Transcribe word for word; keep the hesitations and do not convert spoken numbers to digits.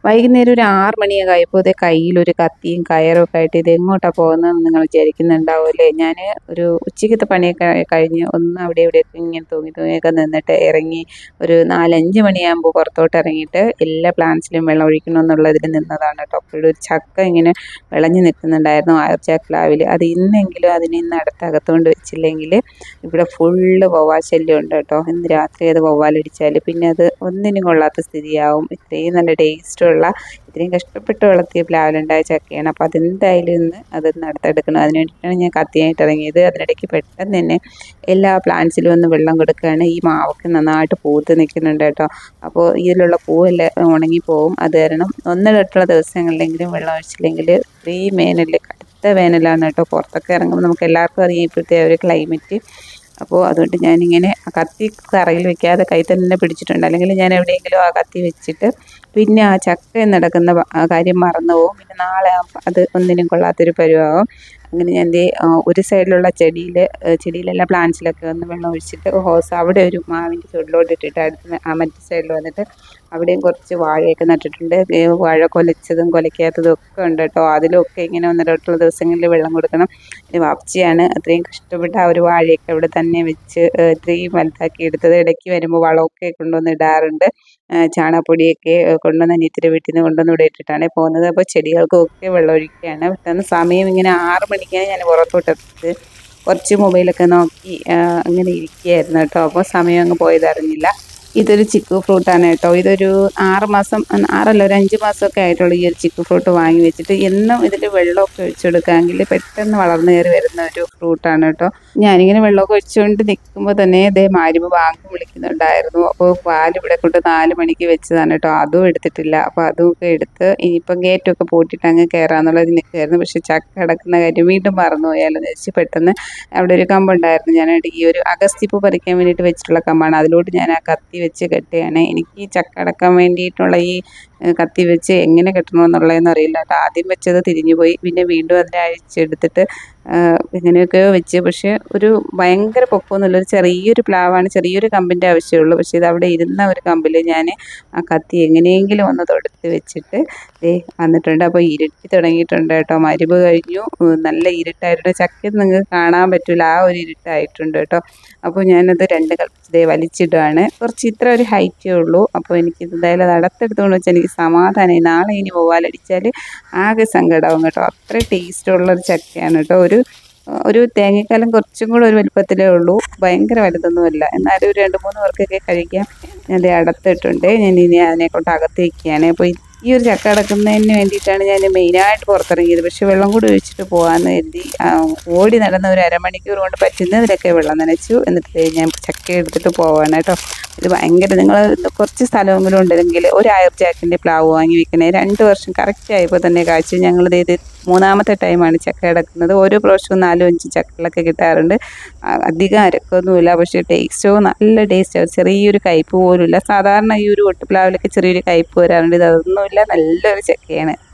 വൈകുന്നേരം ഒരു ആറ് മണിയൊക്കെ ആയപ്പോൾ ഇതേ കയ്യിലൊരു കത്തിയും കയറും ഒക്കെ ആയിട്ട് ഇത് എങ്ങോട്ടാണ് പോകുന്നതെന്ന് നിങ്ങൾ വിചാരിക്കുന്നുണ്ടാവുമല്ലേ. ഞാൻ ഒരു ഉച്ചയ്ക്കത്തെ പണിയൊക്കെ കഴിഞ്ഞ് ഒന്ന് അവിടെ ഇവിടെയൊക്കെ ഇങ്ങനെ തൂങ്ങി തൂങ്ങിയൊക്കെ നിന്നിട്ട് ഇറങ്ങി ഒരു നാലഞ്ച് മണിയാകുമ്പോൾ പുറത്തോട്ട് ഇറങ്ങിയിട്ട് എല്ലാ പ്ലാന്റ്സിലും വെള്ളം ഒഴിക്കണം എന്നുള്ളതിൽ നിന്നതാണ് കേട്ടോ. അപ്പോഴൊരു ചക്ക ഇങ്ങനെ വിളഞ്ഞു നിൽക്കുന്നുണ്ടായിരുന്നു ആയുർചാ പ്ലാവിൽ. അത് ഇന്നെങ്കിലും അതിനെ ഇന്ന് അടുത്തകത്തുകൊണ്ട് വെച്ചില്ലെങ്കിൽ ഇവിടെ ഫുള്ള് വവ്വാൽ ശല്യം ഉണ്ട് കേട്ടോ. ഇന്ന് രാത്രി അത് വവ്വാലടിച്ചാൽ പിന്നെ അത് ഒന്നിനും കൊള്ളാത്ത സ്ഥിതിയാവും. ഇത്രയും നല്ല ടേസ്റ്റുള്ള ഇത്രയും കഷ്ടപ്പെട്ട് വളർത്തിയ പ്ലാവിലുണ്ടായ ചക്കയാണ്. അപ്പോൾ അതെന്തായാലും ഇന്ന് അതൊന്ന് അടുത്തെടുക്കണം. അതിന് വേണ്ടിയിട്ടാണ് ഞാൻ കത്തിയായിട്ട് ഇറങ്ങിയത്. അതിനിടയ്ക്ക് പെട്ടെന്ന് തന്നെ എല്ലാ പ്ലാന്റ്സിലും ഒന്ന് വെള്ളം കൊടുക്കുകയാണ്. ഈ മാവൊക്കെ നന്നായിട്ട് പൂത്ത് നിൽക്കുന്നുണ്ട് കേട്ടോ. അപ്പോൾ ഇതിലുള്ള പൂവെല്ലാം ഉണങ്ങിപ്പോവും. അത് കാരണം ഒന്നിടട്ടുള്ള ദിവസങ്ങളിലെങ്കിലും വെള്ളം ഒഴിച്ചില്ലെങ്കിൽ ഇത്രയും വേനൽ കടുത്ത വേനലാണ് കേട്ടോ. പുറത്തൊക്കെ ഇറങ്ങുമ്പോൾ നമുക്ക് എല്ലാവർക്കും അറിയാം ഇപ്പോഴത്തെ ഒരു ക്ലൈമറ്റ്. അപ്പോൾ അതുകൊണ്ട് ഞാനിങ്ങനെ കത്തി തറയിൽ വെക്കാതെ കൈ തന്നെ പിടിച്ചിട്ടുണ്ട്. അല്ലെങ്കിൽ ഞാൻ എവിടെയെങ്കിലും ആ കത്തി വെച്ചിട്ട് പിന്നെ ആ ചക്ക നടക്കുന്ന കാര്യം മറന്നു പോകും. പിന്നെ നാളെ അത് ഒന്നിനും കൊള്ളാത്തൊരു പരുവാകും. അങ്ങനെ ഞാൻ ദേ ഒരു സൈഡിലുള്ള ചെടിയിൽ ചെടിയിലെല്ലാം പ്ലാന്റ്സിലൊക്കെ ഒന്ന് വെള്ളം ഒഴിച്ചിട്ട് ഹോസ് അവിടെ ഒരു മാവിൻ്റെ ചുവട്ടിലോട്ട് ഇട്ടിട്ട് അടുത്ത് ആ മറ്റേ സൈഡിൽ വന്നിട്ട് അവിടെയും കുറച്ച് വാഴയൊക്കെ നട്ടിട്ടുണ്ട്. വാഴ കൊലച്ചതും കൊലയ്ക്കാത്തതും ഒക്കെ ഉണ്ട് കേട്ടോ. അതിലൊക്കെ ഇങ്ങനെ ഒന്നിടട്ടുള്ള ദിവസങ്ങളിൽ വെള്ളം കൊടുക്കണം. വാപ്പച്ചിയാണ് അത്രയും കഷ്ടപ്പെട്ട് ആ ഒരു വാഴയൊക്കെ അവിടെ തന്നെ വെച്ച് ഇത്രയും വലുതാക്കി എടുത്തത്. ഇടയ്ക്ക് വരുമ്പോൾ വളമൊക്കെ കൊണ്ടുവന്ന് ഇടാറുണ്ട്. ചാണകപ്പൊടിയൊക്കെ കൊണ്ടുവന്ന് അനിയത്തിൻ്റെ വീട്ടിൽ നിന്ന് കൊണ്ടുവന്ന് ഇവിടെ ഇട്ടിട്ടാണ് പോകുന്നത്. അപ്പോൾ ചെടികൾക്കൊക്കെ വെള്ളം ഒഴിക്കുകയാണ്. പെട്ടെന്ന് സമയം ഇങ്ങനെ ആറ് മണിക്കാണ് ഞാൻ പുറത്തോട്ടെടുത്തത്. കുറച്ച് മൊബൈലൊക്കെ നോക്കി അങ്ങനെ ഇരിക്കുകയായിരുന്നു കേട്ടോ. അപ്പോൾ സമയം അങ്ങ് പോയതറിഞ്ഞില്ല. ഇതൊരു ചിക്കു ഫ്രൂട്ടാണ് കേട്ടോ. ഇതൊരു ആറ് മാസം ആറല്ല ഒരു അഞ്ച് മാസമൊക്കെ ആയിട്ടുള്ള ഈ ഒരു ചിക്കു ഫ്രൂട്ട് വാങ്ങി വെച്ചിട്ട് എന്നും ഇതിൽ വെള്ളമൊക്കെ ഒഴിച്ചെടുക്കാമെങ്കിൽ പെട്ടെന്ന് വളർന്നു കയറി വരുന്ന ഒരു ഫ്രൂട്ടാണ് കേട്ടോ. ഞാനിങ്ങനെ വെള്ളമൊക്കെ ഒഴിച്ചുകൊണ്ട് നിൽക്കുമ്പോൾ തന്നെ ഇതേ മാരിമ്പ് ബാങ്ക് വിളിക്കുന്നുണ്ടായിരുന്നു. അപ്പോൾ പാൽ ഇവിടെ കൊണ്ട് നാല് മണിക്ക് വെച്ചതാണ് കേട്ടോ. അതും എടുത്തിട്ടില്ല. അപ്പോൾ അതുമൊക്കെ എടുത്ത് ഇനിയിപ്പം ഗേറ്റൊക്കെ പൂട്ടിയിട്ട് അങ്ങ് കയറാമെന്നുള്ളത് നിൽക്കുമായിരുന്നു. പക്ഷേ ചക്ക അടക്കുന്ന കാര്യം വീണ്ടും മറന്നു പോയാലെന്ന് വെച്ച് പെട്ടെന്ന് അവിടെ ഒരു കമ്പുണ്ടായിരുന്നു. ഞാൻ ഈ ഒരു അഗസ്തിപ്പൂ പറിക്കാൻ വേണ്ടിയിട്ട് വെച്ചിട്ടുള്ള കമ്പാണ്. അതിലോട്ട് ഞാൻ ആ കത്തി വെച്ച് കെട്ടുകയാണ്. എനിക്ക് ഈ ചക്ക അടക്കാൻ വേണ്ടിയിട്ടുള്ള ഈ കത്തി വെച്ച് എങ്ങനെ കെട്ടണമെന്നുള്ളതെന്ന് അറിയില്ല കേട്ടോ. ആദ്യം വെച്ചത് തിരിഞ്ഞു പോയി. പിന്നെ വീണ്ടും അതിനെ അഴിച്ചെടുത്തിട്ട് ഇങ്ങനെയൊക്കെയോ വെച്ച്. പക്ഷേ ഒരു ഭയങ്കര പൊക്കമൊന്നുമില്ല. ഒരു ചെറിയൊരു പ്ലാവാണ്. ചെറിയൊരു കമ്പിൻ്റെ ആവശ്യമുള്ളൂ. പക്ഷേ ഇത് അവിടെ ഇരുന്ന ഒരു കമ്പിൽ ഞാൻ ആ കത്തി എങ്ങനെയെങ്കിലും ഒന്ന് തൊടുത്ത് വെച്ചിട്ട് ദേ വന്നിട്ടുണ്ട്. അപ്പോൾ ഇരുട്ടി തുടങ്ങിയിട്ടുണ്ട് കേട്ടോ. മരുവ് കഴിഞ്ഞു. നല്ല ഇരുട്ടായിട്ടുണ്ട്. ചക്ക നിങ്ങൾക്ക് കാണാൻ പറ്റില്ല. ആ ഒരു ഇരുട്ടായിട്ടുണ്ട് കേട്ടോ. അപ്പോൾ ഞാനത് രണ്ട് കളിച്ചതേ വലിച്ചിടുകയാണ്. കുറച്ച് ഇത്ര ഒരു ഹൈറ്റേ ഉള്ളൂ. അപ്പോൾ എനിക്ക് എന്തായാലും അത് അടുത്തെടുത്തുകൊണ്ട് വെച്ചാൽ എനിക്ക് സമാധാനമായി. നാളെ ഇനി വവ്വാലടിച്ചാൽ ആകെ സങ്കടമാവും കേട്ടോ. അത്ര ടേസ്റ്റുള്ളൊരു ചക്കയാണ് കേട്ടോ. ഒരു ഒരു തേങ്ങക്കാലം കുറച്ചും കൂടെ ഒരു വലുപ്പത്തിലേ ഉള്ളൂ. ഭയങ്കര വലുതൊന്നുമല്ല. എന്നാലും ഒരു രണ്ട് മൂന്ന് പേർക്കൊക്കെ കഴിക്കാം. ഞാൻ അടുത്തിട്ടുണ്ട്. ഞാൻ ഇനി അതിനെക്കൊണ്ട് അകത്ത് വയ്ക്കുകയാണ്. അപ്പോൾ ഈ ഒരു ചക്ക അടക്കുന്നതിന് വേണ്ടിയിട്ടാണ് ഞാൻ മെയിനായിട്ട് പുറത്തിറങ്ങിയത്. പക്ഷേ വെള്ളം കൂടി ഒഴിച്ചിട്ട് പോകാമെന്ന് കരുതി ഓടി നടന്ന ഒരു അരമണിക്കൂർ കൊണ്ട് പറ്റുന്നതിലൊക്കെ വെള്ളം നനച്ചു. എന്നിട്ട് ഞാൻ ചക്ക എടുത്തിട്ട് പോവാണ് കേട്ടോ. ഇത് ഭയങ്കര നിങ്ങൾ കുറച്ച് സ്ഥലമെങ്കിലും ഉണ്ടെങ്കിൽ ഒരു ആയുർചാക്കിൻ്റെ പ്ലാവ് വാങ്ങി വെക്കണേ. രണ്ട് വർഷം കറക്റ്റ് ആയപ്പോൾ തന്നെ കാഴ്ച. ഞങ്ങളിത് ഇത് മൂന്നാമത്തെ ടൈമാണ് ചക്ക അടക്കുന്നത്. ഓരോ പ്രാവശ്യവും നാലും അഞ്ച് ചക്കകളൊക്കെ കിട്ടാറുണ്ട്. അധികം അരക്കൊന്നുമില്ല. പക്ഷേ ടേസ്റ്റോ നല്ല ടേസ്റ്റാണ്. ചെറിയൊരു കയ്പ്പ് പോലുമില്ല. സാധാരണ ഈ ഒരു ഒട്ടുപ്ലാവിലൊക്കെ ചെറിയൊരു കയ്പ്പ് വരാറുണ്ട്. ഇതൊന്നുമില്ല. നല്ലൊരു ചക്കയാണ്.